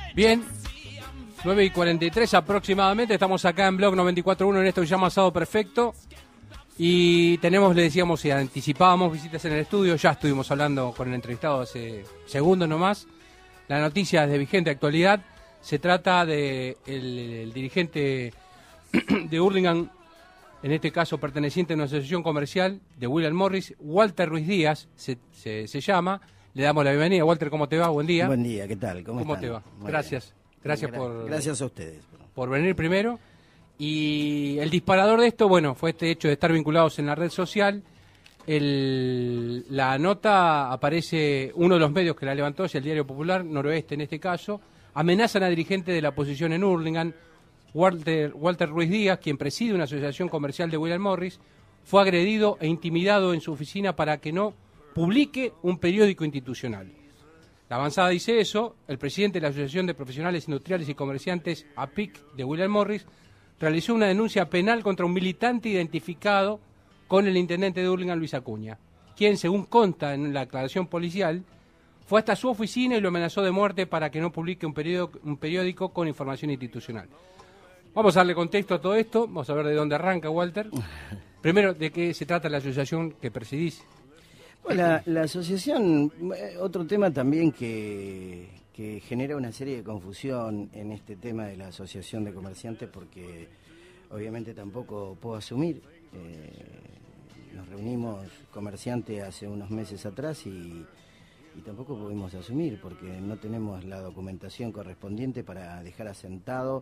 Bien, 9:43 aproximadamente, estamos acá en Blog 94.1 en esto que se llama Asado Perfecto. Y tenemos, le decíamos, y anticipábamos visitas en el estudio, ya estuvimos hablando con el entrevistado hace segundos nomás. La noticia es de vigente actualidad, se trata de el dirigente de Hurlingham, en este caso perteneciente a una asociación comercial de William Morris, Walter Ruiz Díaz, se llama. Le damos la bienvenida. Walter, ¿cómo te va? Buen día. Buen día, ¿qué tal? ¿Cómo te va? Muy Gracias. bien. Gracias Gracias a ustedes. Por venir primero. Y el disparador de esto, bueno, fue este hecho de estar vinculados en la red social. La nota aparece, uno de los medios que la levantó es el Diario Popular, Noroeste en este caso, amenazan a dirigente de la oposición en Hurlingham, Walter Ruiz Díaz, quien preside una asociación comercial de William Morris, fue agredido e intimidado en su oficina para que no publique un periódico institucional. La avanzada dice eso. El presidente de la Asociación de Profesionales Industriales y Comerciantes, APIC, de William Morris, realizó una denuncia penal contra un militante identificado con el intendente de Hurlingham, Luis Acuña, quien, según consta en la aclaración policial, fue hasta su oficina y lo amenazó de muerte para que no publique un periódico con información institucional. Vamos a darle contexto a todo esto, vamos a ver de dónde arranca, Walter. Primero, ¿de qué se trata la asociación que presidís? Bueno, la asociación, otro tema también que genera una serie de confusión en este tema de la asociación de comerciantes, porque obviamente tampoco puedo asumir. Nos reunimos comerciantes hace unos meses atrás y tampoco pudimos asumir porque no tenemos la documentación correspondiente para dejar asentado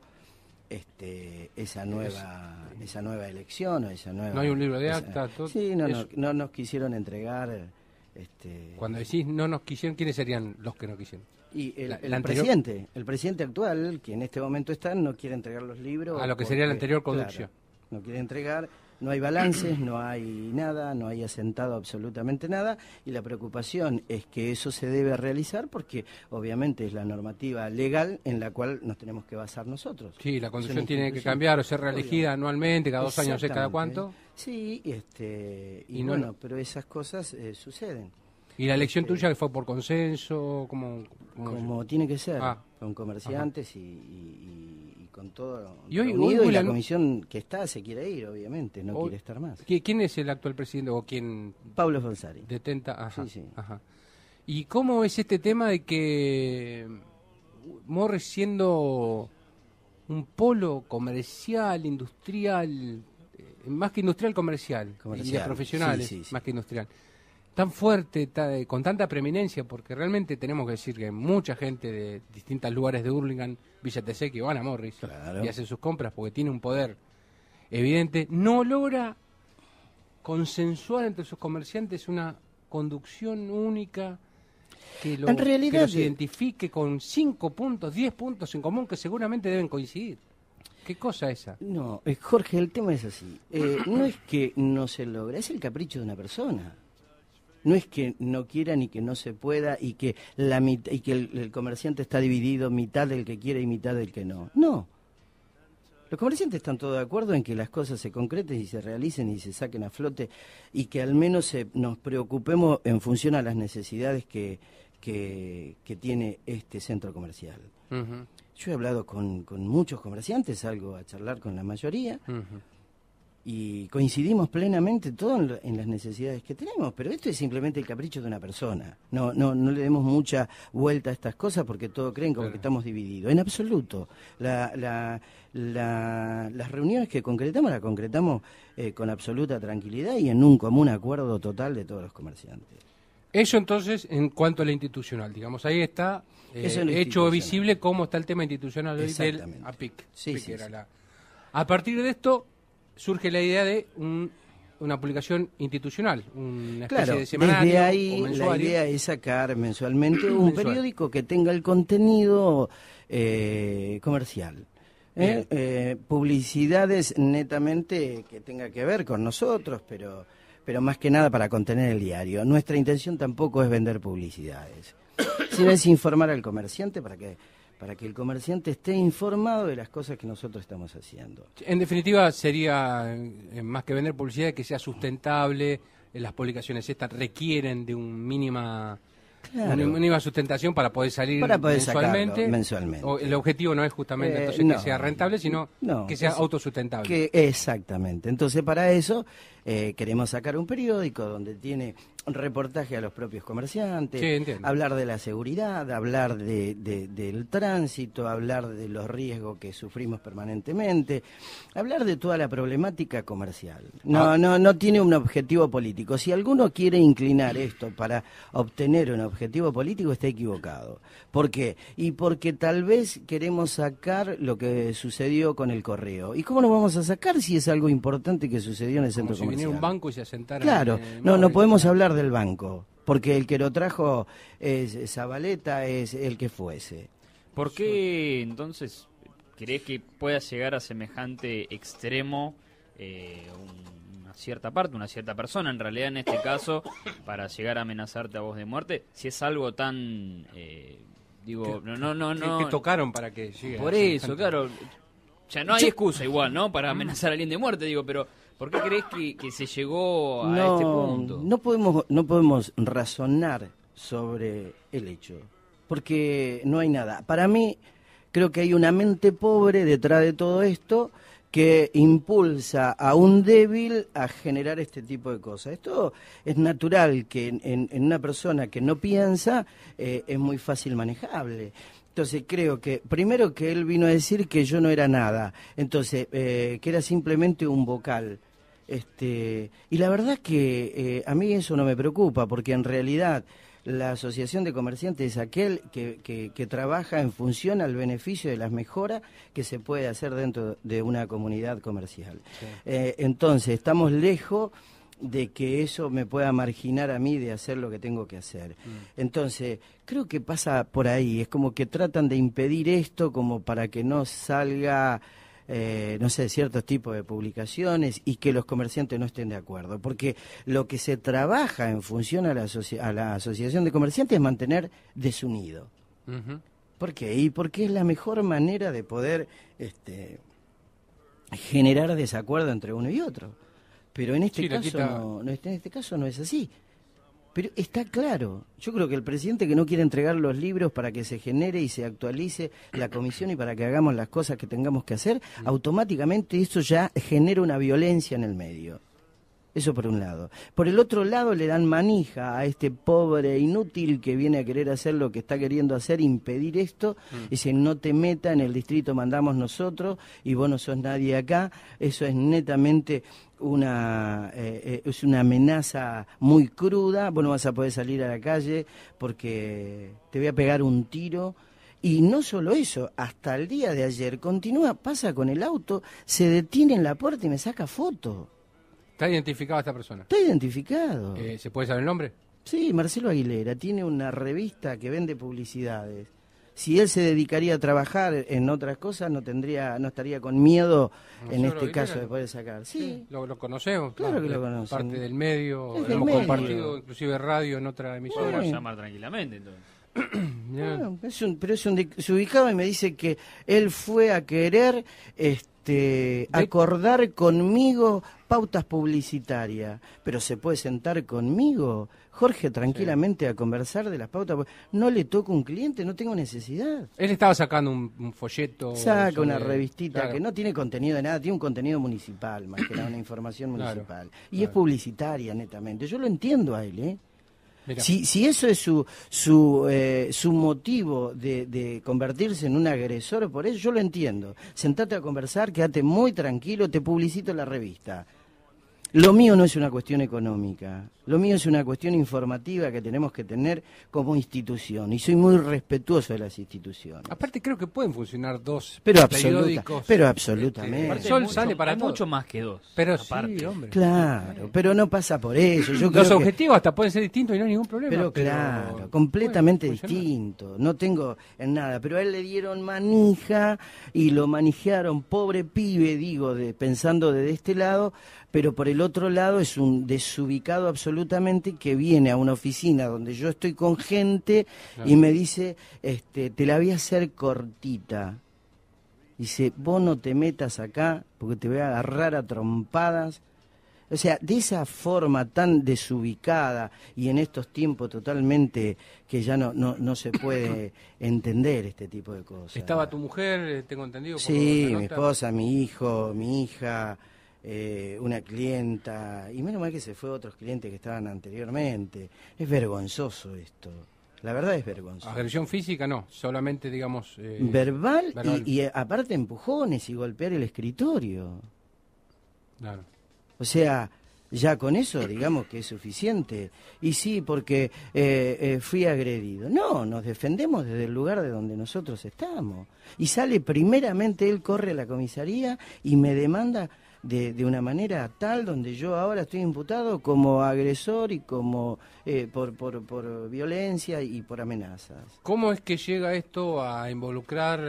esa nueva elección o esa nueva... ¿No hay un libro de acta? Sí, no nos quisieron entregar... Cuando decís no nos quisieron, ¿quiénes serían los que no quisieron? Y el presidente actual, que en este momento está, no quiere entregar los libros... A lo que sería la anterior conducción. Claro, no quiere entregar, no hay balances, no hay nada, no hay asentado absolutamente nada, y la preocupación es que eso se debe realizar porque obviamente es la normativa legal en la cual nos tenemos que basar nosotros. Sí, la conducción tiene que cambiar o ser reelegida anualmente, cada 2 años, no sé cada cuánto. Sí, y bueno, pero esas cosas suceden. ¿Y la elección tuya fue por consenso? Como tiene que ser, con comerciantes y con todo y hoy, unido, y la comisión que está se quiere ir, obviamente, no quiere estar más. ¿Quién es el actual presidente o quién? Pablo Fonsari. Detenta, ajá, sí. Ajá. ¿Y cómo es este tema de que Morris, siendo un polo comercial, industrial, más que industrial, comercial. Y de profesionales, sí. Más que industrial, tan fuerte, con tanta preeminencia, porque realmente tenemos que decir que mucha gente de distintos lugares de Hurlingham, Villa Teseke, van a Morris, claro, y hacen sus compras porque tiene un poder evidente, no logra consensuar entre sus comerciantes una conducción única que los identifique con 5 puntos, 10 puntos en común que seguramente deben coincidir. ¿Qué cosa esa? No, Jorge, el tema es así. No es que no se logra, es el capricho de una persona. No es que no quiera ni que no se pueda y que el comerciante está dividido, mitad del que quiere y mitad del que no. No. Los comerciantes están todos de acuerdo en que las cosas se concreten y se realicen y se saquen a flote y que al menos nos preocupemos en función a las necesidades que tiene este centro comercial. Uh-huh. Yo he hablado con muchos comerciantes, salgo a charlar con la mayoría, uh-huh, y coincidimos plenamente todos en las necesidades que tenemos, pero esto es simplemente el capricho de una persona. No le demos mucha vuelta a estas cosas porque todos creen como que estamos divididos. En absoluto. Las reuniones que concretamos, las concretamos con absoluta tranquilidad y en un común acuerdo total de todos los comerciantes. Eso entonces, en cuanto a lo institucional, digamos, ahí está hecho visible cómo está el tema institucional del APIC. Sí. A partir de esto surge la idea de una publicación institucional, una especie de semanario. Desde ahí la idea es sacar mensualmente un periódico que tenga el contenido comercial. Publicidades netamente que tenga que ver con nosotros, pero más que nada para contener el diario. Nuestra intención tampoco es vender publicidades, sino es informar al comerciante para que el comerciante esté informado de las cosas que nosotros estamos haciendo. En definitiva, sería más que vender publicidad, que sea sustentable. Las publicaciones estas requieren de un mínima Claro. un IVA de sustentación para poder salir mensualmente. El objetivo no es justamente entonces que sea rentable, sino que sea autosustentable. Exactamente. Entonces, para eso queremos sacar un periódico donde tiene reportaje a los propios comerciantes, hablar de la seguridad, hablar del tránsito, hablar de los riesgos que sufrimos permanentemente, hablar de toda la problemática comercial. No tiene un objetivo político. Si alguno quiere inclinar esto para obtener un objetivo político, está equivocado. ¿Por qué? Y porque tal vez queremos sacar lo que sucedió con el correo. ¿Y cómo lo vamos a sacar si es algo importante que sucedió en el centro comercial? Viniera un banco y se asentara. Claro, no podemos hablar del banco, porque el que lo trajo es Zabaleta, es el que fuese. ¿Por qué entonces crees que pueda llegar a semejante extremo una cierta parte, una cierta persona, en realidad en este caso, para llegar a amenazarte a vos de muerte, si es algo tan... que tocaron para que llegue? Por eso, claro, ya no hay excusa igual, ¿no? Para amenazar a alguien de muerte, pero... ¿Por qué crees que se llegó a este punto? No podemos razonar sobre el hecho, porque no hay nada. Para mí, creo que hay una mente pobre detrás de todo esto que impulsa a un débil a generar este tipo de cosas. Esto es natural, que en una persona que no piensa es muy fácil manejable. Entonces creo que, primero que él vino a decir que yo no era nada, entonces que era simplemente un vocal. Y la verdad que a mí eso no me preocupa, porque en realidad la Asociación de Comerciantes es aquel que trabaja en función al beneficio de las mejoras que se puede hacer dentro de una comunidad comercial. Sí. Entonces estamos lejos de que eso me pueda marginar a mí de hacer lo que tengo que hacer. Entonces, creo que pasa por ahí, es como que tratan de impedir esto como para que no salga, no sé, ciertos tipos de publicaciones y que los comerciantes no estén de acuerdo, porque lo que se trabaja en función a la Asociación de Comerciantes es mantener desunido. ¿Por qué? Y porque es la mejor manera de poder generar desacuerdo entre uno y otro. Pero en este caso no es así. Pero está claro, yo creo que el presidente que no quiere entregar los libros para que se genere y se actualice la comisión y para que hagamos las cosas que tengamos que hacer, automáticamente eso ya genera una violencia en el medio. Eso por un lado. Por el otro lado le dan manija a este pobre inútil que viene a querer hacer lo que está queriendo hacer, impedir esto. Dice, no te meta, en el distrito mandamos nosotros y vos no sos nadie acá. Eso es netamente es una amenaza muy cruda. Vos no vas a poder salir a la calle porque te voy a pegar un tiro. Y no solo eso, hasta el día de ayer pasa con el auto, se detiene en la puerta y me saca foto. ¿Está identificada esta persona? Está identificado. ¿Se puede saber el nombre? Sí, Marcelo Aguilera. Tiene una revista que vende publicidades. Si él se dedicaría a trabajar en otras cosas, no estaría con miedo en este caso de poder sacar. Sí. Lo conocemos. Claro que lo conocemos. Parte del medio, hemos compartido inclusive radio en otra emisora. Podemos llamar tranquilamente entonces. Bueno, pero es un desubicado y me dice que él fue a querer acordar conmigo pautas publicitarias, pero se puede sentar conmigo, Jorge, tranquilamente a conversar de las pautas. No le toca un cliente, no tengo necesidad. Él estaba sacando un folleto. Saca una revistita que no tiene contenido de nada, tiene un contenido municipal, más que nada, una información municipal. Y es publicitaria, netamente. Yo lo entiendo a él, ¿eh? Si eso es su motivo de convertirse en un agresor, por eso yo lo entiendo. Sentate a conversar, quédate muy tranquilo, te publicito la revista. Lo mío no es una cuestión económica, lo mío es una cuestión informativa que tenemos que tener como institución, y soy muy respetuoso de las instituciones. Aparte creo que pueden funcionar dos periódicos. Pero absolutamente. El Sol sale para mucho más que dos. Pero aparte. Sí, hombre. Claro, pero no pasa por eso. Yo los objetivos hasta pueden ser distintos y no hay ningún problema. Pero claro, completamente distinto. No tengo en nada. Pero a él le dieron manija y lo manijearon, pobre pibe, pensando desde este lado. Pero por el otro lado es un desubicado absolutamente que viene a una oficina donde yo estoy con gente y me dice, te la voy a hacer cortita. Dice, vos no te metas acá porque te voy a agarrar a trompadas. O sea, de esa forma tan desubicada y en estos tiempos totalmente que ya no se puede entender este tipo de cosas. ¿Estaba tu mujer, tengo entendido? Sí, mi esposa, mi hijo, mi hija, una clienta, y menos mal que se fue otros clientes que estaban anteriormente. Es vergonzoso esto. La verdad es vergonzoso. Agresión física no, solamente digamos... verbal. verbal. Y aparte empujones y golpear el escritorio. Claro. O sea, ya con eso digamos que es suficiente. Y sí, porque fui agredido. No, nos defendemos desde el lugar de donde nosotros estamos. Y sale primeramente, él corre a la comisaría y me demanda de una manera tal donde yo ahora estoy imputado como agresor y como por violencia y por amenazas. ¿Cómo es que llega esto a involucrar...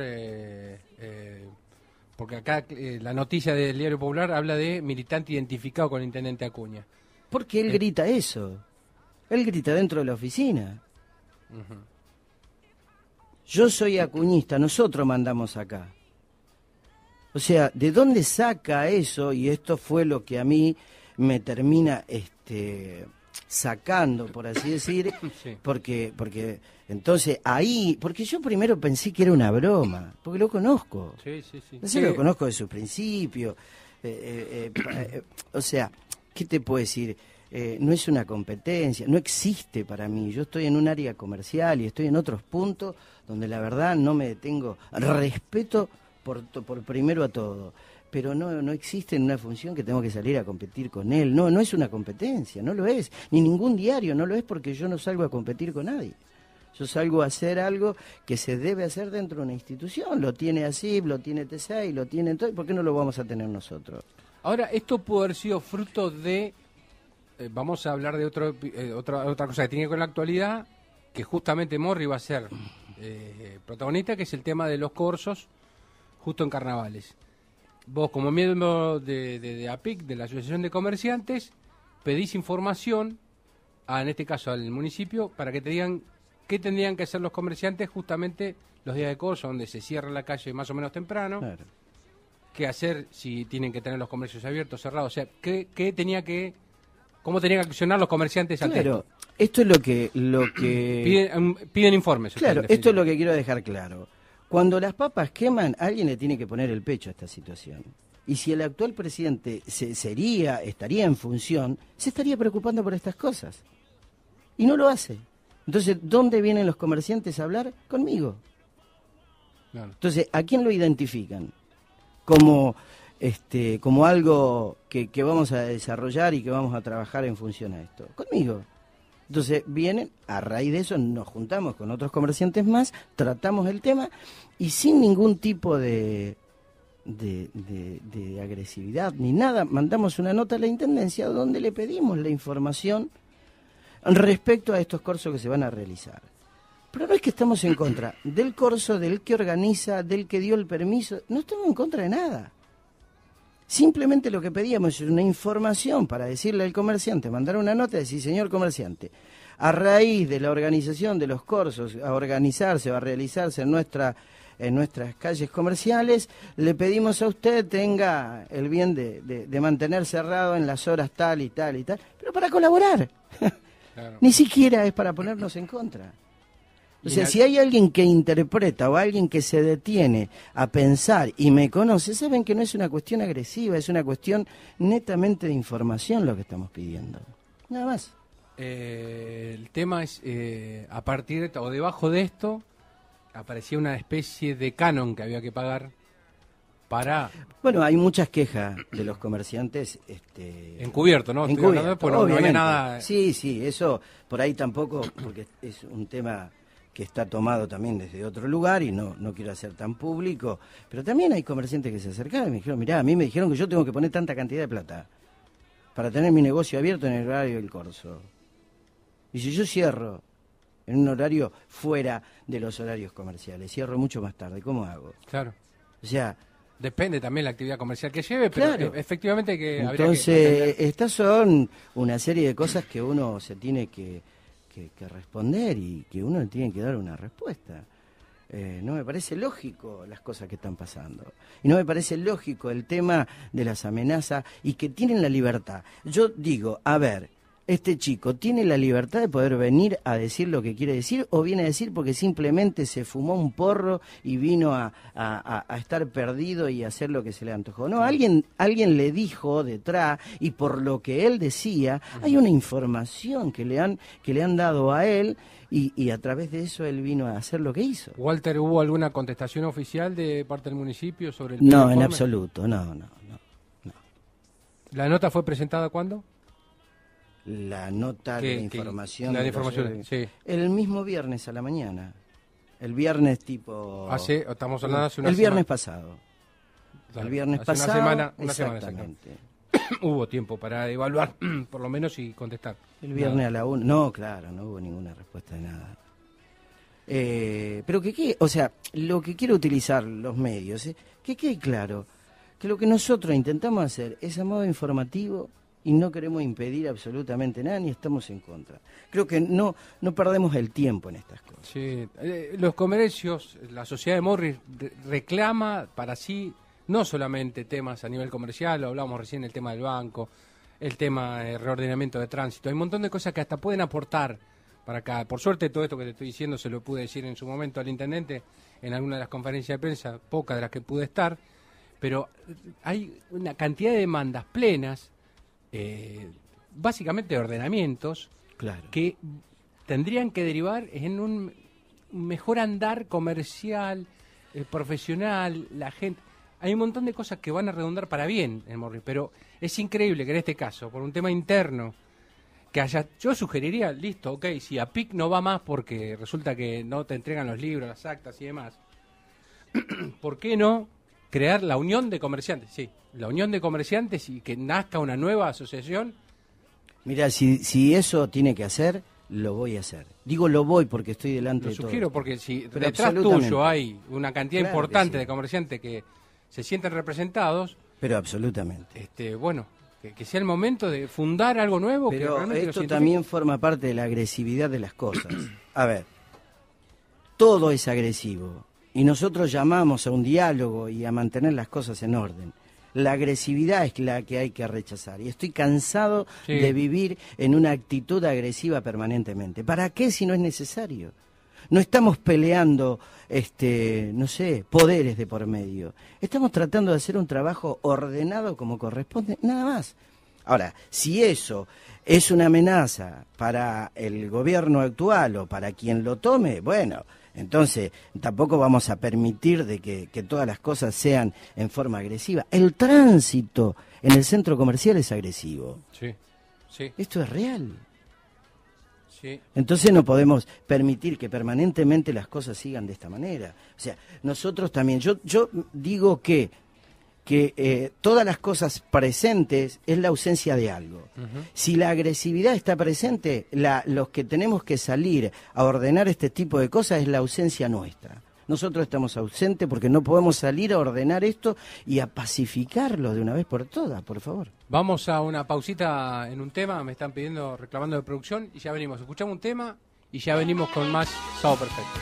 porque acá la noticia del Diario Popular habla de militante identificado con el intendente Acuña. Porque él grita eso. Él grita dentro de la oficina. Uh-huh. Yo soy acuñista, nosotros mandamos acá. O sea, ¿de dónde saca eso? Y esto fue lo que a mí me termina sacando, por así decir, Sí. porque entonces ahí, porque yo primero pensé que era una broma, porque lo conozco. Sí, sí, sí. Yo lo conozco de su principio. O sea, ¿qué te puedo decir? No es una competencia, no existe para mí. Yo estoy en un área comercial y estoy en otros puntos donde la verdad no me detengo. Respeto por primero a todo. Pero no existe en una función que tengo que salir a competir con él. No es una competencia, no lo es. Ni ningún diario, no lo es porque yo no salgo a competir con nadie. Yo salgo a hacer algo que se debe hacer dentro de una institución. Lo tiene ASIP, lo tiene T6, lo tiene todo. ¿Por qué no lo vamos a tener nosotros? Ahora, esto pudo haber sido fruto de... vamos a hablar de otra cosa que tiene que ver con la actualidad, que justamente Morri va a ser protagonista, que es el tema de los corsos justo en carnavales. Vos, como miembro de APIC, de la Asociación de Comerciantes, pedís información, en este caso al municipio, para que te digan qué tendrían que hacer los comerciantes justamente los días de corso, donde se cierra la calle más o menos temprano, Claro. qué hacer si tienen que tener los comercios abiertos, cerrados, o sea, cómo tenían que accionar los comerciantes ante Claro, esto. esto es lo que Piden informes. claro, ustedes, en esto es lo definitiva. que quiero dejar claro. Cuando las papas queman, alguien le tiene que poner el pecho a esta situación. Y si el actual presidente estaría en función, se estaría preocupando por estas cosas. Y no lo hace. Entonces, ¿dónde vienen los comerciantes a hablar? Conmigo. Claro. Entonces, ¿a quién lo identifican? Como algo que vamos a desarrollar y que vamos a trabajar en función a esto. Conmigo. Entonces vienen, a raíz de eso nos juntamos con otros comerciantes más, tratamos el tema y sin ningún tipo de agresividad ni nada, mandamos una nota a la Intendencia donde le pedimos la información respecto a estos cursos que se van a realizar. Pero no es que estamos en contra del curso, del que organiza, del que dio el permiso, no estamos en contra de nada. Simplemente lo que pedíamos es una información para decirle al comerciante, mandar una nota y decir, señor comerciante, a raíz de la organización de los cursos, a organizarse o a realizarse en nuestras calles comerciales, le pedimos a usted tenga el bien de mantener cerrado en las horas tal y tal y tal, pero para colaborar. Claro. Ni siquiera es para ponernos en contra. O sea, si hay alguien que interpreta o alguien que se detiene a pensar y me conoce, saben que no es una cuestión agresiva, es una cuestión netamente de información lo que estamos pidiendo. Nada más. El tema es, a partir de, o debajo de esto, aparecía una especie de canon que había que pagar para... Bueno, hay muchas quejas de los comerciantes. Encubierto, ¿no? Estoy hablando de- Encubierto, pues no había obviamente. nada... Sí, eso por ahí tampoco, porque es un tema que está tomado también desde otro lugar y no quiero hacer tan público, pero también hay comerciantes que se acercaron y me dijeron, mirá, a mí me dijeron que yo tengo que poner tanta cantidad de plata para tener mi negocio abierto en el horario del corso. Y si yo cierro en un horario fuera de los horarios comerciales, cierro mucho más tarde, ¿cómo hago? Claro. O sea, Depende también la actividad comercial que lleve, pero Claro. Efectivamente que habría entonces que... estas son una serie de cosas que uno se tiene que responder y que uno le tiene que dar una respuesta. No me parece lógico las cosas que están pasando. Y no me parece lógico el tema de las amenazas y que tienen la libertad. Yo digo, a ver, este chico tiene la libertad de poder venir a decir lo que quiere decir o viene a decir porque simplemente se fumó un porro y vino a estar perdido y a hacer lo que se le antojó. No, alguien le dijo detrás y por lo que él decía, hay una información que le han dado a él y a través de eso él vino a hacer lo que hizo. Walter, ¿hubo alguna contestación oficial de parte del municipio sobre el No, informe? en absoluto, no. ¿La nota fue presentada cuándo? La nota de información. La de información, sí. El mismo viernes a la mañana. El viernes tipo... Estamos hablando hace una El viernes semana. pasado. Claro, El viernes hace pasado. Una semana exactamente. Hubo tiempo para evaluar, por lo menos, y contestar. El viernes a la 1. No, claro, no hubo ninguna respuesta de nada. Pero o sea, lo que quiero utilizar los medios, que quede claro que lo que nosotros intentamos hacer es a modo informativo y no queremos impedir absolutamente nada ni estamos en contra. Creo que no perdemos el tiempo en estas cosas. Sí, los comercios, la sociedad de Morris reclama para sí no solamente temas a nivel comercial, lo hablamos recién, el tema del banco, el tema de reordenamiento de tránsito, hay un montón de cosas que hasta pueden aportar para acá. Por suerte todo esto que te estoy diciendo se lo pude decir en su momento al intendente en alguna de las conferencias de prensa, pocas de las que pude estar, pero hay una cantidad de demandas plenas, básicamente de ordenamientos, Claro. que tendrían que derivar en un mejor andar comercial, profesional, la gente. Hay un montón de cosas que van a redundar para bien en Morris, pero es increíble que en este caso, por un tema interno, que haya, yo sugeriría, listo, ok, si a PIC no va más porque resulta que no te entregan los libros, las actas y demás, ¿por qué no crear la unión de comerciantes? Sí, la unión de comerciantes y que nazca una nueva asociación. Mira, si eso tiene que hacer, lo voy a hacer. Digo lo voy porque estoy delante Lo de todo. sugiero porque si Pero detrás absolutamente. tuyo hay una cantidad Claro que importante sí. de comerciantes que se sienten representados, Pero absolutamente. bueno, que sea el momento de fundar algo nuevo. que Pero realmente lo esto identifique. también forma parte de la agresividad de las cosas. A ver, todo es agresivo y nosotros llamamos a un diálogo y a mantener las cosas en orden. La agresividad es la que hay que rechazar y estoy cansado Sí. de vivir en una actitud agresiva permanentemente. ¿Para qué si no es necesario? No estamos peleando, no sé, poderes de por medio. Estamos tratando de hacer un trabajo ordenado como corresponde, nada más. Ahora, si eso es una amenaza para el gobierno actual o para quien lo tome, bueno, entonces tampoco vamos a permitir de que todas las cosas sean en forma agresiva. El tránsito en el centro comercial es agresivo. Sí, sí, Esto es real. sí. Entonces no podemos permitir que permanentemente las cosas sigan de esta manera. O sea, nosotros también, yo digo que todas las cosas presentes es la ausencia de algo. Si la agresividad está presente, los que tenemos que salir a ordenar este tipo de cosas es la ausencia nuestra. Nosotros estamos ausentes porque no podemos salir a ordenar esto y a pacificarlo de una vez por todas, por favor. Vamos a una pausita en un tema, me están pidiendo, reclamando de producción, y ya venimos. Escuchamos un tema y ya venimos con más Sábado Perfecto.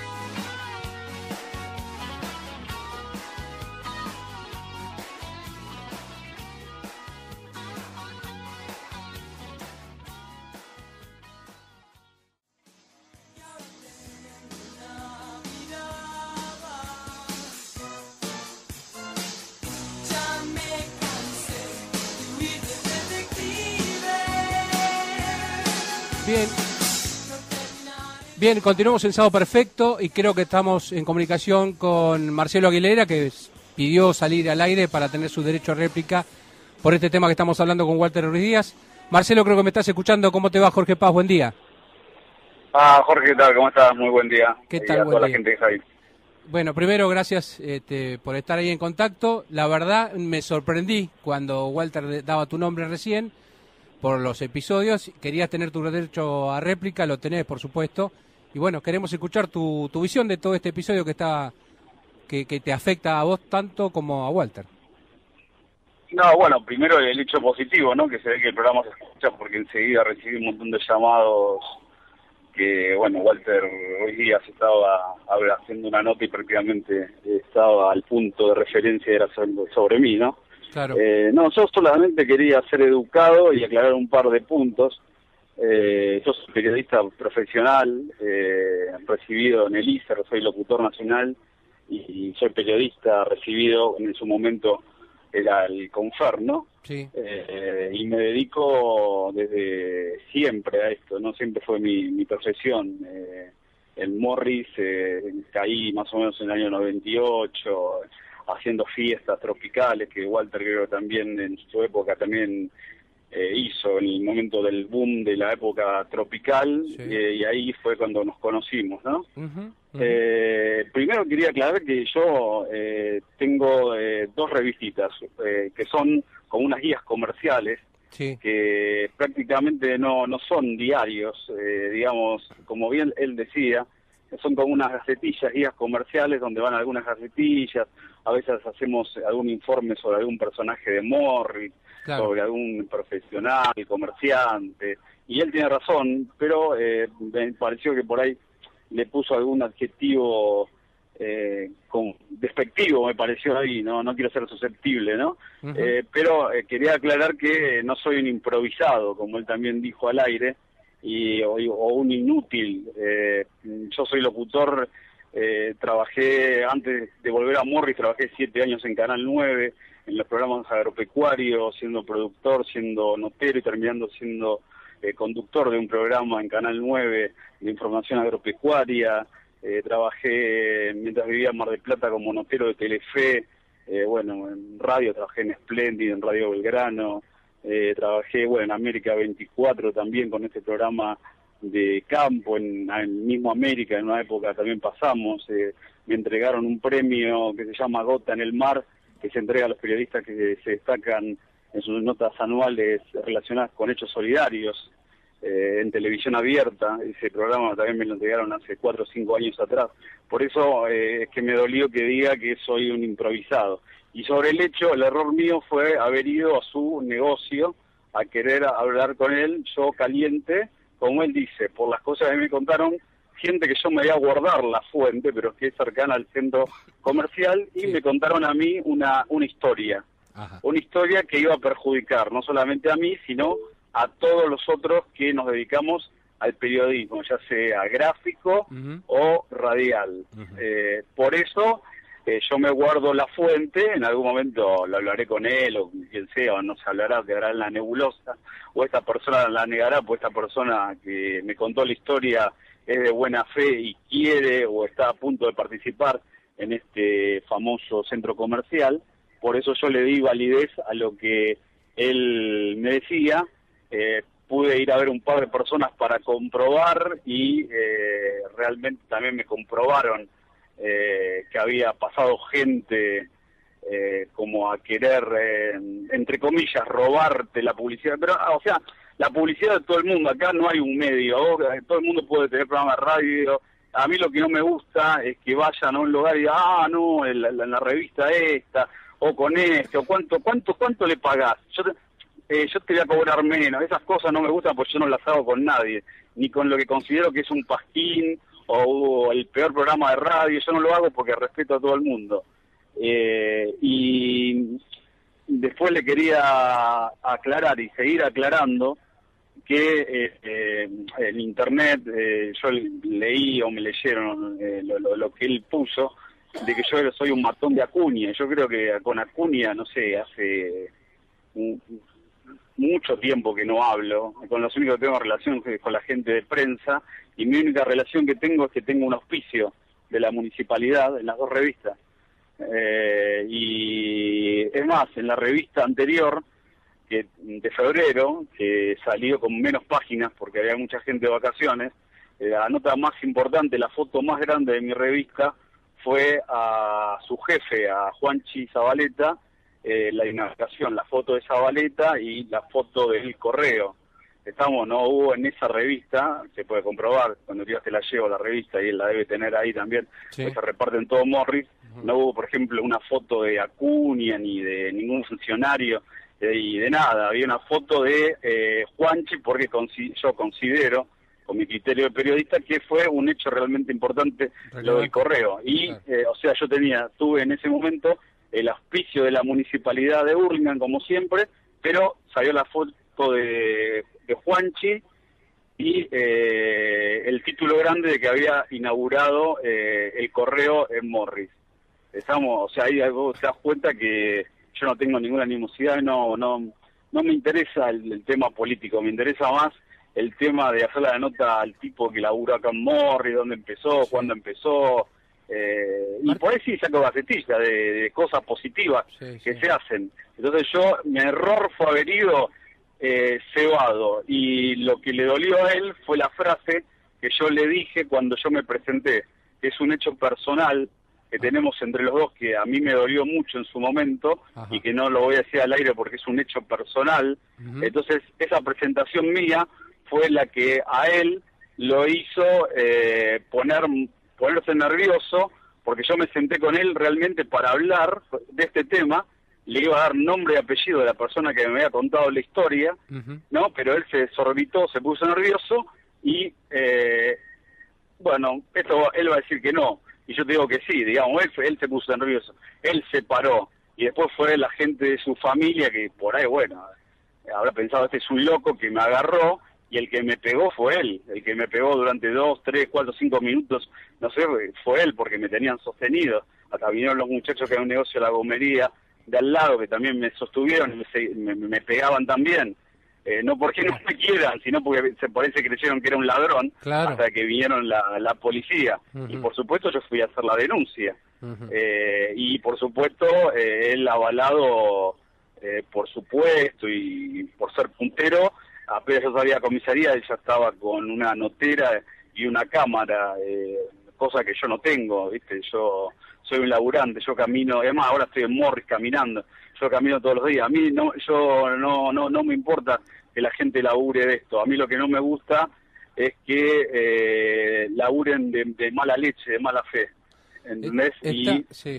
Bien. Bien, continuamos en Sábado Perfecto y creo que estamos en comunicación con Marcelo Aguilera, que pidió salir al aire para tener su derecho a réplica por este tema que estamos hablando con Walter Ruiz Díaz. Marcelo, creo que me estás escuchando. ¿Cómo te va, Jorge Paz? Buen día. Jorge, ¿qué tal? ¿Cómo estás? Muy buen día. ¿Qué Y tal? a Buen toda la día. gente que está ahí. Bueno, primero, gracias por estar ahí en contacto. La verdad, me sorprendí cuando Walter daba tu nombre recién por los episodios. Querías tener tu derecho a réplica, lo tenés, por supuesto. Y bueno, queremos escuchar tu visión de todo este episodio que te afecta a vos tanto como a Walter. No, bueno, primero el hecho positivo, ¿no? Que se ve que el programa se escucha porque enseguida recibí un montón de llamados que, bueno, Walter Ruiz Díaz estaba haciendo una nota y prácticamente estaba al punto de referencia, era sobre mí, ¿no? Claro. No, yo solamente quería ser educado y aclarar un par de puntos. Yo soy periodista profesional, recibido en el ISER, soy locutor nacional y soy periodista recibido en su momento era el CONFER, ¿no? Sí. Y me dedico desde siempre a esto, ¿no? Siempre fue mi profesión. En Morris caí más o menos en el año 98, haciendo fiestas tropicales, que Walter creo que también en su época también hizo, en el momento del boom de la época tropical, sí. Y ahí fue cuando nos conocimos, ¿no? Uh-huh. Primero quería aclarar que yo tengo dos revistitas que son como unas guías comerciales, sí. que prácticamente no son diarios, digamos, como bien él decía, son como unas gacetillas, guías comerciales donde van algunas gacetillas, a veces hacemos algún informe sobre algún personaje de Morris, claro, sobre algún profesional, comerciante, y él tiene razón, pero me pareció que por ahí le puso algún adjetivo despectivo, me pareció ahí, no quiero ser susceptible, ¿no? Uh-huh. Pero quería aclarar que no soy un improvisado, como él también dijo al aire, o un inútil. Yo soy locutor, trabajé, antes de volver a Morris, trabajé 7 años en Canal 9, en los programas agropecuarios, siendo productor, siendo notero y terminando siendo conductor de un programa en Canal 9 de información agropecuaria. Trabajé mientras vivía en Mar del Plata como notero de Telefe, bueno, en radio trabajé en Splendid, en Radio Belgrano, trabajé, bueno, en América 24 también con este programa de campo, en mismo América, en una época también pasamos, me entregaron un premio que se llama Gota en el Mar, que se entrega a los periodistas que se destacan en sus notas anuales relacionadas con hechos solidarios, en televisión abierta. Ese programa también me lo entregaron hace 4 o 5 años atrás. Por eso es que me dolió que diga que soy un improvisado. Y sobre el hecho, el error mío fue haber ido a su negocio a querer hablar con él, yo caliente, como él dice, por las cosas que me contaron, gente que yo me voy a guardar la fuente, pero que es cercana al centro comercial, y sí, me contaron a mí una historia. Ajá. Una historia que iba a perjudicar no solamente a mí, sino a todos los otros que nos dedicamos al periodismo, ya sea gráfico uh-huh, o radial. Uh-huh. Por eso yo me guardo la fuente, en algún momento lo hablaré con él o quien sea, o no se hablará, quedará en la nebulosa, o esta persona la negará, pues esta persona que me contó la historia es de buena fe y quiere o está a punto de participar en este famoso centro comercial. Por eso yo le di validez a lo que él me decía. Pude ir a ver un par de personas para comprobar y realmente también me comprobaron que había pasado gente como a querer, entre comillas, robarte la publicidad. Pero, o sea, la publicidad de todo el mundo, acá no hay un medio, todo el mundo puede tener programa de radio. A mí lo que no me gusta es que vayan a un lugar y digan, no, en la revista esta, o con esto, ¿cuánto le pagás? Yo te voy a cobrar menos. Esas cosas no me gustan porque yo no las hago con nadie, ni con lo que considero que es un pasquín o el peor programa de radio. Yo no lo hago porque respeto a todo el mundo. Y después le quería aclarar y seguir aclarando que en internet yo leí o me leyeron lo que él puso, de que yo soy un matón de Acuña. Yo creo que con Acuña, no sé, hace mucho tiempo que no hablo. Con los únicos que tengo relación es con la gente de prensa, y mi única relación que tengo es que tengo un auspicio de la municipalidad en las 2 revistas. Y es más, en la revista anterior, que de febrero, que salió con menos páginas porque había mucha gente de vacaciones, la nota más importante, la foto más grande de mi revista fue a su jefe, a Juanchi Zabaleta, la inauguración, la foto de Zabaleta y la foto del correo. No hubo en esa revista, se puede comprobar, cuando yo te la llevo la revista y él la debe tener ahí también, sí, pues se reparte en todo Morris. Uh-huh. No hubo, por ejemplo, una foto de Acuña ni de ningún funcionario y de nada. Había una foto de Juanchi, porque yo considero con mi criterio de periodista, que fue un hecho realmente importante lo del correo. Y, o sea, tuve en ese momento el auspicio de la municipalidad de Hurlingham, como siempre, pero salió la foto de Juanchi y el título grande de que había inaugurado el correo en Morris. O sea, ahí vos te das cuenta que yo no tengo ninguna animosidad, no me interesa el tema político, me interesa más el tema de hacer la nota al tipo que labura acá en Morris, dónde empezó, cuándo empezó, y por ahí sí saco gacetilla de cosas positivas que se hacen. Entonces mi error fue haber ido cebado, y lo que le dolió a él fue la frase que yo le dije cuando yo me presenté, que es un hecho personal que tenemos entre los dos, que a mí me dolió mucho en su momento, y que no lo voy a decir al aire porque es un hecho personal. Entonces esa presentación mía fue la que a él lo hizo ponerse nervioso, porque yo me senté con él realmente para hablar de este tema. Le iba a dar nombre y apellido de la persona que me había contado la historia, ¿no? Pero él se desorbitó, se puso nervioso y, bueno, él va a decir que no. Y yo te digo que sí, digamos, él se puso nervioso. Él se paró. Y después fue la gente de su familia que por ahí, bueno, habrá pensado, este es un loco que me agarró, y el que me pegó fue él. El que me pegó durante 2, 3, 4, 5 minutos, no sé, fue él, porque me tenían sostenido. Acá vinieron los muchachos que hay un negocio de la gomería de al lado, que también me sostuvieron y me pegaban también. No porque no me quieran, sino porque por ahí se creyeron que era un ladrón, hasta que vinieron la policía. Y por supuesto yo fui a hacer la denuncia. Y por supuesto él avalado, por supuesto, y por ser puntero, apenas yo salía a comisaría, él ya estaba con una notera y una cámara, cosa que yo no tengo, ¿viste? Yo soy un laburante, yo camino, además ahora estoy en Morris caminando, yo camino todos los días. A mí no me importa que la gente labure de esto. A mí lo que no me gusta es que laburen de mala leche, de mala fe, ¿entendés? Ese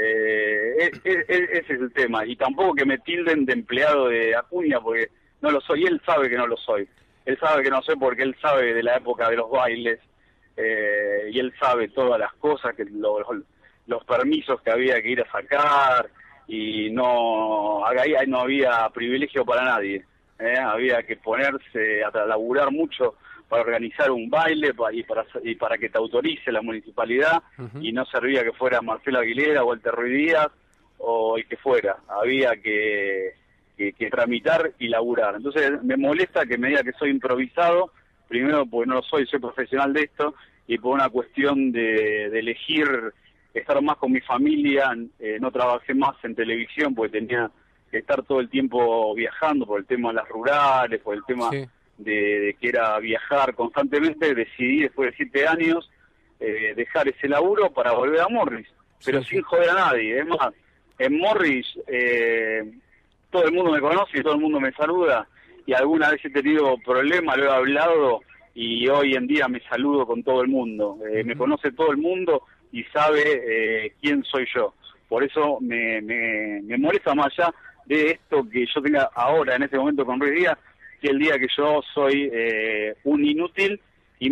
es el tema. Y tampoco que me tilden de empleado de Acuña, porque no lo soy. Él sabe que no lo soy. Él sabe que no soy porque él sabe de la época de los bailes, y él sabe todas las cosas, que los permisos que había que ir a sacar, y ahí no había privilegio para nadie. Había que ponerse a laburar mucho para organizar un baile y para que te autorice la municipalidad, y no servía que fuera Marcelo Aguilera, Walter Ruiz Díaz o el que fuera. Había que tramitar y laburar. Entonces me molesta que me diga que soy improvisado, primero porque no lo soy profesional de esto, y por una cuestión de elegir estar más con mi familia. No trabajé más en televisión porque tenía que estar todo el tiempo viajando por el tema de las rurales, por el tema de que era viajar constantemente. Decidí después de 7 años dejar ese laburo para volver a Morris, pero sin joder a nadie. Es más, en Morris todo el mundo me conoce y todo el mundo me saluda, y alguna vez he tenido problemas, lo he hablado, y hoy en día me saludo con todo el mundo. Me conoce todo el mundo y sabe quién soy yo. Por eso me molesta, más allá de esto que yo tenga ahora en este momento con Ruiz Díaz, que el día que yo soy un inútil y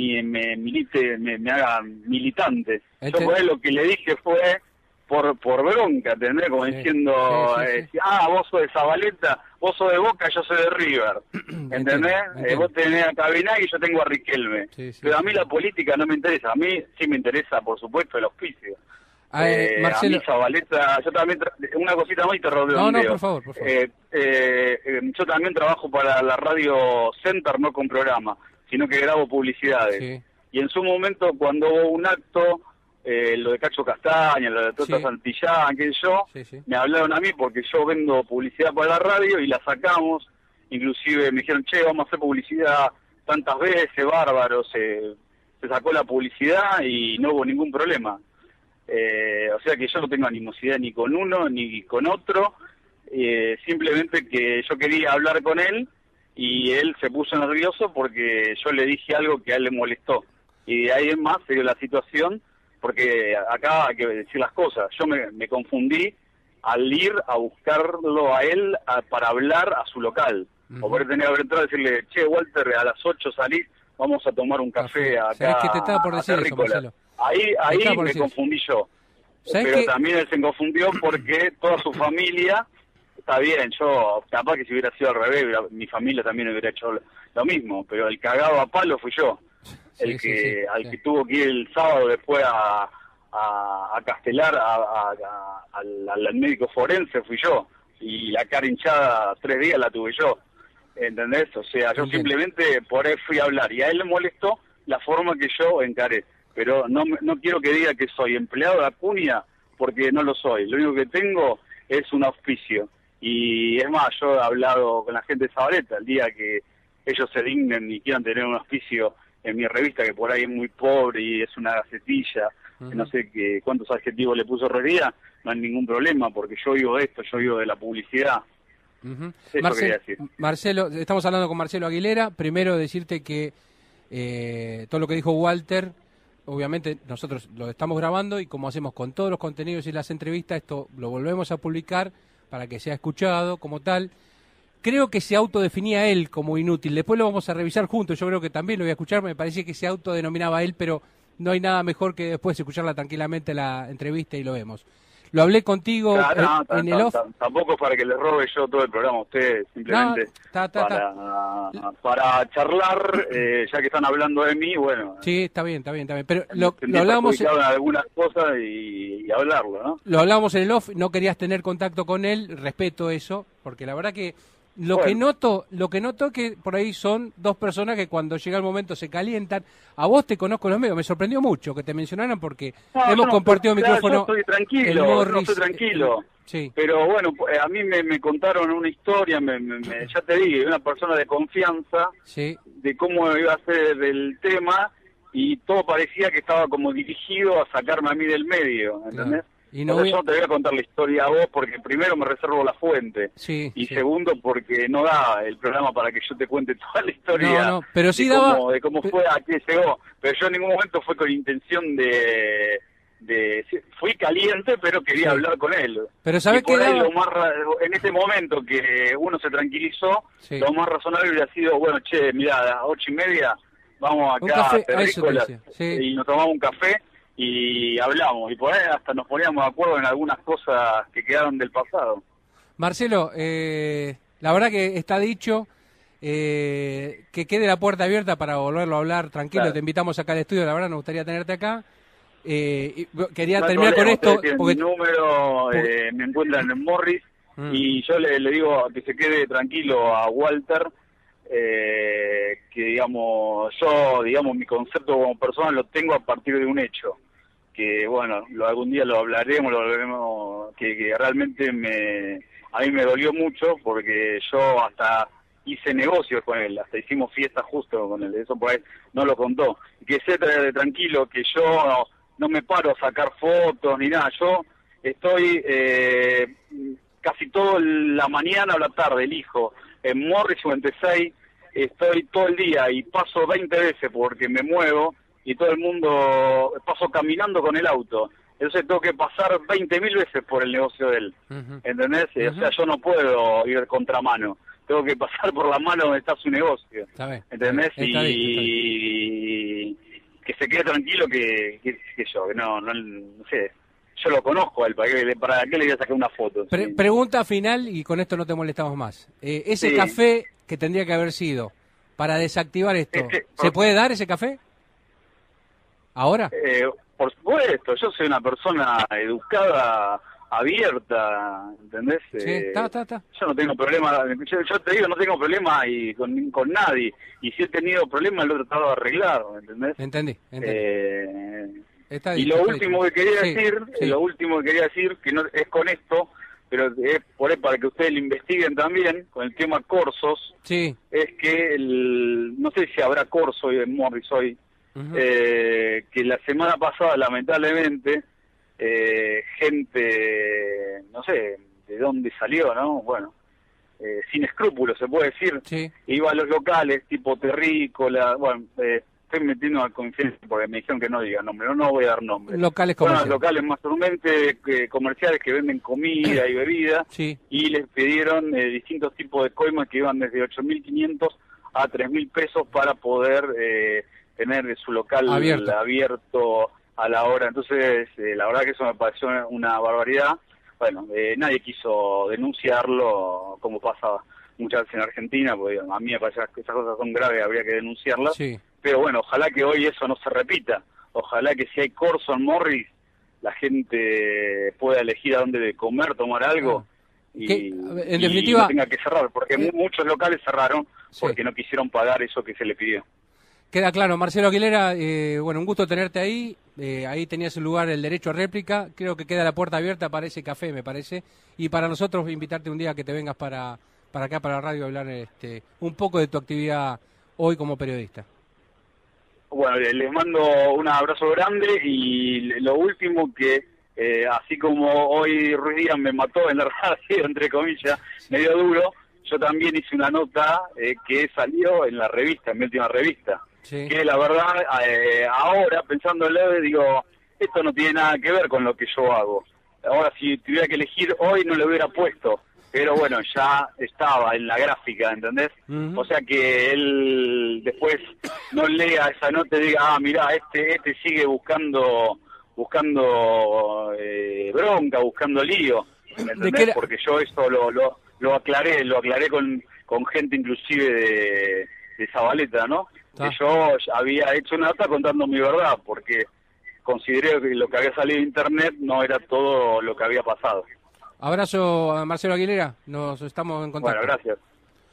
me haga militante. Yo por ahí lo que le dije fue por bronca, ¿entendés? Como diciendo, vos sos de Zabaleta, vos sos de Boca, yo soy de River, ¿entendés? Vos tenés a Cabinagui y yo tengo a Riquelme. Pero a mí la política no me interesa. A mí sí me interesa, por supuesto, el auspicio. Marcelo, a mí Zabaleta, yo también, una cosita más y te rodeo. No, por favor. Yo también trabajo para la radio Center, no con programa, sino que grabo publicidades. Y en su momento, cuando hubo un acto, lo de Cacho Castaña, lo de Tota Santillán, me hablaron a mí porque yo vendo publicidad para la radio y la sacamos. Inclusive me dijeron, vamos a hacer publicidad tantas veces, bárbaro. Se sacó la publicidad y no hubo ningún problema. O sea que yo no tengo animosidad ni con uno ni con otro, simplemente que yo quería hablar con él y él se puso nervioso porque yo le dije algo que a él le molestó, y de ahí en más se dio la situación, porque acá hay que decir las cosas. Yo me confundí al ir a buscarlo a él para hablar a su local, o por tener que haber entrado y decirle, Walter, a las 8 salís vamos a tomar un café acá. ¿Sabés qué te estaba por a decir eso, Terrícola. Marcelo? Ahí me confundí yo. Pero que... también él se confundió porque toda su familia, está bien, yo capaz que si hubiera sido al revés, mi familia también hubiera hecho lo mismo, pero el cagado a palo fui yo. Sí, Que tuvo que ir el sábado después a Castelar al médico forense fui yo, y la cara hinchada 3 días la tuve yo, ¿entendés? O sea, yo simplemente por ahí fui a hablar, y a él le molestó la forma que yo encaré, pero no quiero que diga que soy empleado de Acuña, porque no lo soy. Lo único que tengo es un auspicio, y es más, yo he hablado con la gente de Zabaleta, el día que ellos se dignen y quieran tener un auspicio en mi revista, que por ahí es muy pobre y es una gacetilla, no sé cuántos adjetivos le puso Herrería, no hay ningún problema, porque yo vivo de esto, yo vivo de la publicidad. Eso quería decir. Marcelo, estamos hablando con Marcelo Aguilera. Primero decirte que todo lo que dijo Walter, obviamente nosotros lo estamos grabando, y como hacemos con todos los contenidos y las entrevistas, esto lo volvemos a publicar para que sea escuchado como tal. Creo que se autodefinía él como inútil. Después lo vamos a revisar juntos. Yo creo que también lo voy a escuchar. Me parece que se autodenominaba él, pero no hay nada mejor que después escucharla tranquilamente la entrevista y lo vemos. Lo hablé contigo en el off. Tampoco para que les robe yo todo el programa a ustedes, simplemente para charlar, ya que están hablando de mí, bueno. Sí, está bien. Pero lo hablamos en algunas cosas y hablarlo, ¿no? Lo hablamos en el off, no querías tener contacto con él, respeto eso, porque la verdad que lo que noto que por ahí son dos personas que cuando llega el momento se calientan. A vos te conozco en los medios, me sorprendió mucho que te mencionaran porque hemos compartido micrófono. Yo estoy tranquilo, sí. Pero bueno, a mí me contaron una historia, ya te dije, una persona de confianza, sí, de cómo iba a ser el tema, y todo parecía que estaba como dirigido a sacarme a mí del medio, ¿entendés? Claro. Y no yo te voy a contar la historia a vos, porque primero me reservo la fuente, y segundo porque no da el programa para que yo te cuente toda la historia pero sí de cómo fue a qué llegó. Pero yo en ningún momento fue con intención de fui caliente, pero quería hablar con él. Pero ¿sabés qué? En este momento que uno se tranquilizó, lo más razonable hubiera sido, bueno, che, mirá, a las 8:30 vamos acá a Terrícola, y nos tomamos un café y hablamos, y por ahí hasta nos poníamos de acuerdo en algunas cosas que quedaron del pasado. Marcelo, la verdad que está dicho, que quede la puerta abierta para volverlo a hablar tranquilo. Claro. Te invitamos acá al estudio, la verdad nos gustaría tenerte acá. Y quería terminar con esto. Porque mi número me encuentran en Morris, y yo le digo que se quede tranquilo a Walter, que digamos mi concepto como persona lo tengo a partir de un hecho, que bueno, algún día lo hablaremos, que realmente a mí me dolió mucho, porque yo hasta hice negocios con él, hasta hicimos fiestas justo con él, eso por ahí no lo contó. Que esté tranquilo, que yo no me paro a sacar fotos ni nada, yo estoy casi toda la mañana o la tarde, elijo en Morris o en T6, estoy todo el día y paso 20 veces porque me muevo, y todo el mundo paso caminando con el auto, entonces tengo que pasar 20.000 veces por el negocio de él, ¿entendés? O sea, yo no puedo ir de contramano, tengo que pasar por la mano donde está su negocio, ¿entendés? Y que se quede tranquilo que yo, que no sé, yo lo conozco a él, ¿para qué le voy a sacar una foto? Pregunta final, y con esto no te molestamos más. Ese café que tendría que haber sido para desactivar esto, ¿se puede dar ese café? ¿Ahora? Por supuesto, yo soy una persona educada, abierta, ¿entendés? Sí, está. Yo no tengo problema, yo te digo, no tengo problema con nadie, y si he tenido problemas lo he tratado de arreglar, ¿entendés? Entendí. Y lo último que quería decir, que no es con esto, pero es por ahí para que ustedes lo investiguen también, con el tema Corsos, es que no sé si habrá Corso en Morris hoy, que la semana pasada lamentablemente gente, no sé de dónde salió, ¿no? Bueno, sin escrúpulos se puede decir, iba a los locales tipo Terrícola, bueno, estoy metiendo a confianza porque me dijeron que no diga nombre, no voy a dar nombre. Locales comerciales. Locales mayormente comerciales que venden comida y bebida, y les pidieron distintos tipos de coimas que iban desde 8.500 a 3.000 pesos para poder tener su local abierto a la hora. Entonces, la verdad que eso me pareció una barbaridad. Bueno, nadie quiso denunciarlo, como pasa muchas veces en Argentina, porque a mí me parece que esas cosas son graves, habría que denunciarlas. Sí. Pero bueno, ojalá que hoy eso no se repita. Ojalá que si hay corso en Morris, la gente pueda elegir a dónde comer, tomar algo. En definitiva, no tenga que cerrar, porque muchos locales cerraron porque no quisieron pagar eso que se le pidió. Queda claro, Marcelo Aguilera, bueno, un gusto tenerte ahí. Ahí tenías el lugar, el derecho a réplica. Creo que queda la puerta abierta para ese café, me parece. Y para nosotros, invitarte un día que te vengas para acá, para la radio, a hablar un poco de tu actividad hoy como periodista. Bueno, les mando un abrazo grande y lo último que, así como hoy Ruiz Díaz me mató en la radio, entre comillas, medio duro, yo también hice una nota que salió en la revista, en mi última revista. Sí. Que la verdad, ahora pensándolo, digo, esto no tiene nada que ver con lo que yo hago. Ahora, si tuviera que elegir hoy, no lo hubiera puesto. Pero bueno, ya estaba en la gráfica, ¿entendés? O sea que él después no lea esa nota y diga, mirá, este sigue buscando bronca, buscando lío, ¿entendés? Porque yo esto lo aclaré con gente inclusive de Zabaleta, ¿no? Que yo había hecho una nota contando mi verdad, porque consideré que lo que había salido de internet no era todo lo que había pasado. Abrazo a Marcelo Aguilera, nos estamos en contacto. Bueno, gracias.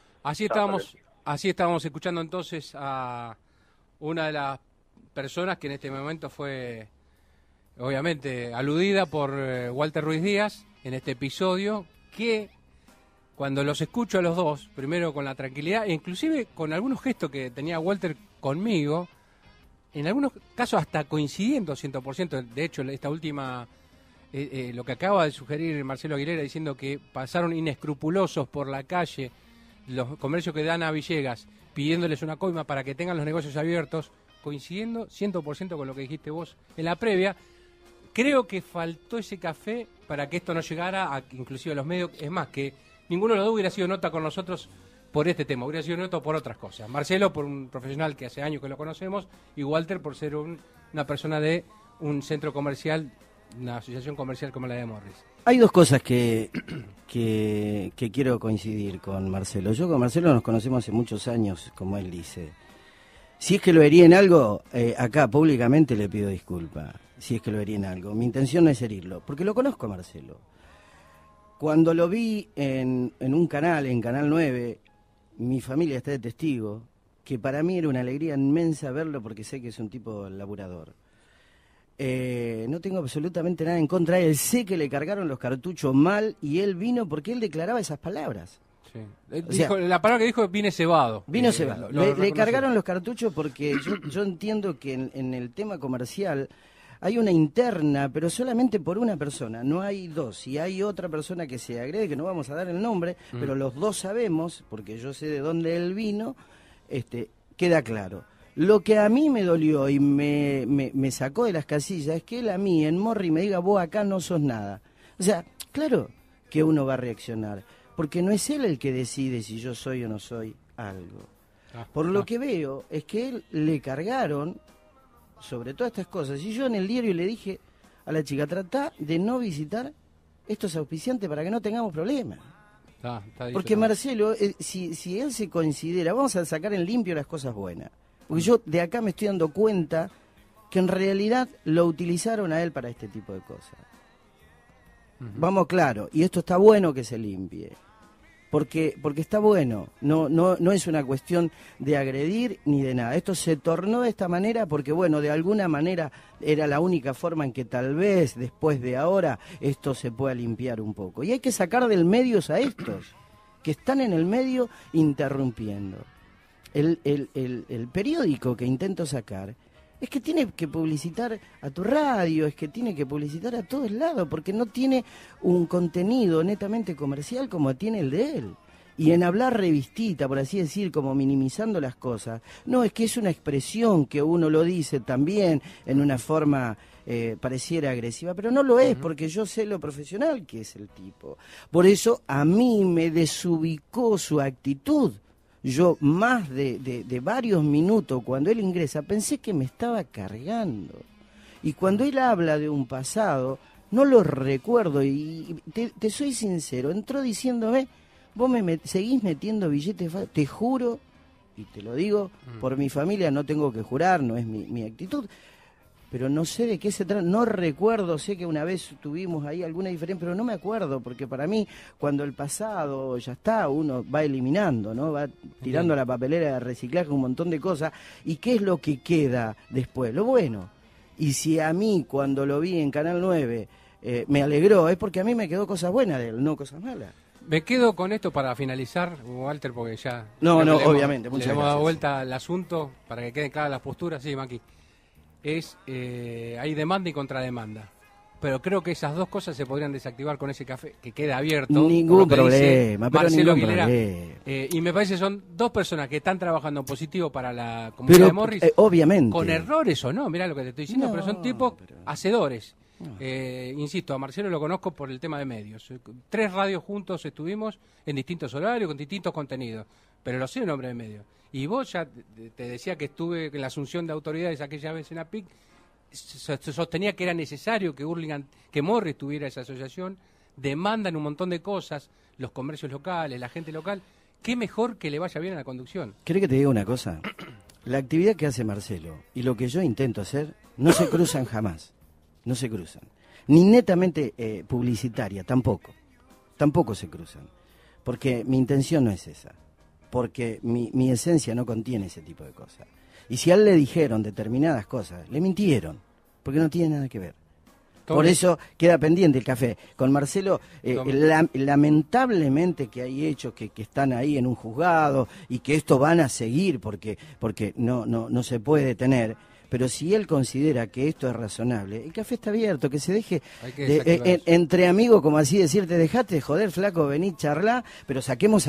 Así estábamos escuchando entonces a una de las personas que en este momento fue, obviamente, aludida por Walter Ruiz Díaz en este episodio, que cuando los escucho a los dos, primero con la tranquilidad, e inclusive con algunos gestos que tenía Walter conmigo, en algunos casos hasta coincidiendo 100%, de hecho, esta última... lo que acaba de sugerir Marcelo Aguilera diciendo que pasaron inescrupulosos por la calle los comercios que dan a Villegas pidiéndoles una coima para que tengan los negocios abiertos, coincidiendo 100% con lo que dijiste vos en la previa. Creo que faltó ese café para que esto no llegara a inclusive a los medios. Es más, que ninguno de los dos hubiera sido nota con nosotros por este tema, hubiera sido nota por otras cosas. Marcelo por un profesional que hace años que lo conocemos, y Walter por ser una persona de un centro comercial, una asociación comercial como la de Morris. Hay dos cosas que quiero coincidir con Marcelo. Yo con Marcelo nos conocemos hace muchos años, como él dice. Si es que lo herí en algo, acá públicamente le pido disculpas. Si es que lo herí en algo. Mi intención no es herirlo, porque lo conozco a Marcelo. Cuando lo vi en un canal, en Canal 9, mi familia está de testigo, que para mí era una alegría inmensa verlo porque sé que es un tipo laburador. No tengo absolutamente nada en contra de él. Sé que le cargaron los cartuchos mal y él vino porque él declaraba esas palabras. Sí. La palabra que dijo, vine cebado. Vino cebado. Le cargaron los cartuchos porque yo entiendo que en el tema comercial hay una interna, pero solamente por una persona, no hay dos. Y hay otra persona que se agrede, que no vamos a dar el nombre, pero los dos sabemos, porque yo sé de dónde él vino, queda claro. Lo que a mí me dolió y me sacó de las casillas es que él a mí, en Morri, me diga, vos acá no sos nada. O sea, claro que uno va a reaccionar, porque no es él el que decide si yo soy o no soy algo. Por lo que veo es que él le cargaron sobre todas estas cosas. Y yo en el diario le dije a la chica, tratá de no visitar estos auspiciantes para que no tengamos problemas. Porque Marcelo, si él se considera, vamos a sacar en limpio las cosas buenas. Porque yo de acá me estoy dando cuenta que en realidad lo utilizaron a él para este tipo de cosas. Vamos claro, y esto está bueno que se limpie. Porque está bueno, no es una cuestión de agredir ni de nada. Esto se tornó de esta manera porque, bueno, de alguna manera era la única forma en que tal vez después de ahora esto se pueda limpiar un poco. Y hay que sacar del medio a estos que están en el medio interrumpiendo. El periódico que intento sacar es que tiene que publicitar a tu radio, es que tiene que publicitar a todos lados, porque no tiene un contenido netamente comercial como tiene el de él. Y en hablar revistita, por así decir, como minimizando las cosas, no, es que es una expresión que uno lo dice también en una forma pareciera agresiva, pero no lo es, porque yo sé lo profesional que es el tipo. Por eso a mí me desubicó su actitud. yo más de varios minutos cuando él ingresa, pensé que me estaba cargando. Y cuando él habla de un pasado, no lo recuerdo. Y te soy sincero, entró diciéndome, vos me seguís metiendo billetes, te juro, y te lo digo, por mi familia no tengo que jurar, no es mi actitud. Pero no sé de qué se trata, no recuerdo, sé que una vez tuvimos ahí alguna diferencia, pero no me acuerdo, porque para mí, cuando el pasado ya está, uno va eliminando, ¿no? Va tirando a la papelera de reciclaje un montón de cosas, ¿y qué es lo que queda después? Lo bueno. Y si a mí, cuando lo vi en Canal 9, me alegró, es porque a mí me quedó cosas buenas de él, no cosas malas. Me quedo con esto para finalizar, Walter, porque ya... No, Le obviamente, muchas gracias. hemos dado vuelta al asunto para que queden claras las posturas, sí, Maki. Hay demanda y contrademanda. Pero creo que esas dos cosas se podrían desactivar con ese café que queda abierto. Ningún problema, pero Marcelo ningún Aguilera. problema. Y me parece que son dos personas que están trabajando positivo para la comunidad de Morris. Obviamente. Con errores o no, mirá lo que te estoy diciendo, No, pero son tipos hacedores. No. Insisto, a Marcelo lo conozco por el tema de medios. 3 radios juntos estuvimos en distintos horarios, con distintos contenidos. Pero lo sé un hombre de medios. Y vos ya te decía que estuve en la asunción de autoridades aquella vez en APIC, se sostenía que era necesario que que Morris tuviera esa asociación, demandan un montón de cosas, los comercios locales, la gente local, qué mejor que le vaya bien a la conducción. ¿Querés que te diga una cosa? La actividad que hace Marcelo y lo que yo intento hacer no se cruzan jamás, no se cruzan. Ni netamente publicitaria, tampoco se cruzan, porque mi intención no es esa. Porque mi esencia no contiene ese tipo de cosas. Y si a él le dijeron determinadas cosas, le mintieron, porque no tiene nada que ver. Por eso queda pendiente el café. Con Marcelo, lamentablemente que hay hechos que están ahí en un juzgado y que esto van a seguir porque no se puede detener. Pero si él considera que esto es razonable, el café está abierto, que se deje entre amigos, como así decirte, dejate de joder, flaco, vení, charlá, pero saquemos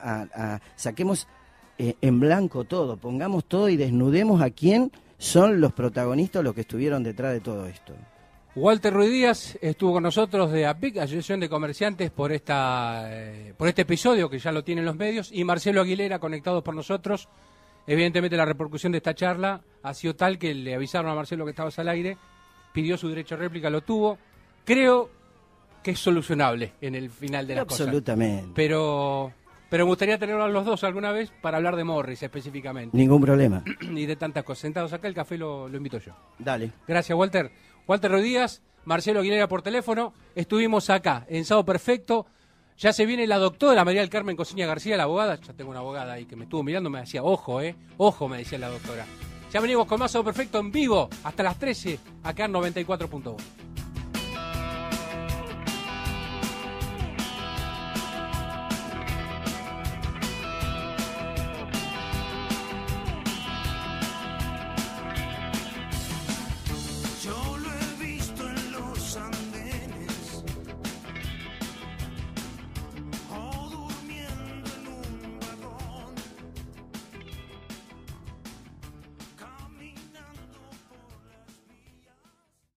saquemos en blanco todo, pongamos todo y desnudemos a quién son los protagonistas, los que estuvieron detrás de todo esto. Walter Ruiz Díaz estuvo con nosotros de APIC, Asociación de Comerciantes, por este episodio que ya lo tienen los medios, y Marcelo Aguilera conectados por nosotros. Evidentemente la repercusión de esta charla ha sido tal que le avisaron a Marcelo que estabas al aire, pidió su derecho de réplica, lo tuvo. Creo que es solucionable en el final de las cosas. Absolutamente. Pero me gustaría tenerlos a los dos alguna vez para hablar de Morris específicamente. Ningún problema. Y de tantas cosas. Sentados acá, el café lo invito yo. Dale. Gracias, Walter. Walter Ruiz Díaz, Marcelo Aguilera por teléfono. Estuvimos acá, en Sábado Perfecto. Ya se viene la doctora María del Carmen Cosiña García, la abogada. Ya tengo una abogada ahí que me estuvo mirando, me decía, ojo, ojo, me decía la doctora. Ya venimos con más Sábado Perfecto en vivo hasta las 13, acá en 94.1.